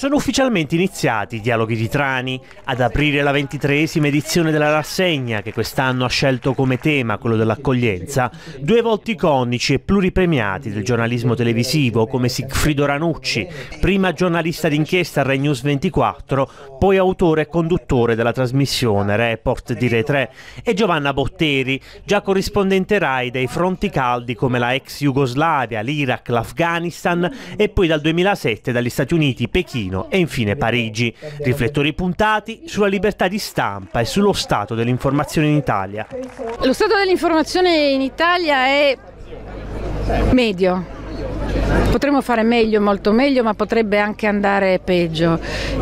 Sono ufficialmente iniziati i dialoghi di Trani, ad aprire la 23esima edizione della rassegna, che quest'anno ha scelto come tema quello dell'accoglienza, due volti iconici e pluripremiati del giornalismo televisivo come Sigfrido Ranucci, prima giornalista d'inchiesta a Rai News 24, poi autore e conduttore della trasmissione Report di Rai 3, e Giovanna Botteri, già corrispondente Rai dei fronti caldi come la ex Jugoslavia, l'Iraq, l'Afghanistan e poi dal 2007 dagli Stati Uniti, Pechino e infine Parigi. Riflettori puntati sulla libertà di stampa e sullo stato dell'informazione in Italia. Lo stato dell'informazione in Italia è medio. Potremmo fare meglio, molto meglio, ma potrebbe anche andare peggio.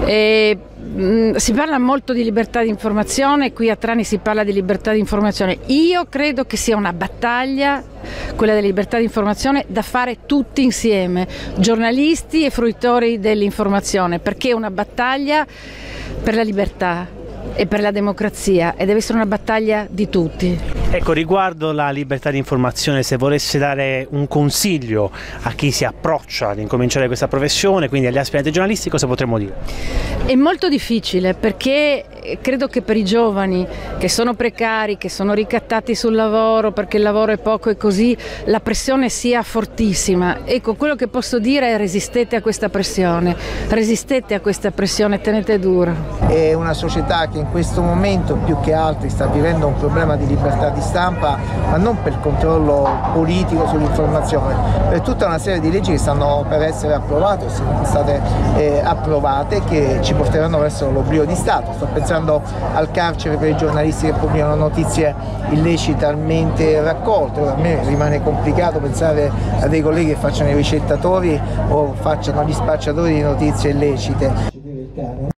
Si parla molto di libertà di informazione, qui a Trani si parla di libertà di informazione. Io credo che sia una battaglia, quella della libertà di informazione, da fare tutti insieme, giornalisti e fruitori dell'informazione, perché è una battaglia per la libertà e per la democrazia e deve essere una battaglia di tutti. Ecco, riguardo la libertà di informazione, se volesse dare un consiglio a chi si approccia ad incominciare questa professione, quindi agli aspiranti giornalisti, cosa potremmo dire? È molto difficile, perché credo che per i giovani che sono precari, che sono ricattati sul lavoro perché il lavoro è poco e così, la pressione sia fortissima. Ecco, quello che posso dire è: resistete a questa pressione, tenete duro. È una società che in questo momento più che altri sta vivendo un problema di libertà di stampa, ma non per controllo politico sull'informazione, per tutta una serie di leggi che stanno per essere approvate o sono state approvate, che ci porteranno verso l'oblio di Stato. Sto pensando al carcere per i giornalisti che pubblicano notizie illecitamente raccolte. A me rimane complicato pensare a dei colleghi che facciano i ricettatori o facciano gli spacciatori di notizie illecite.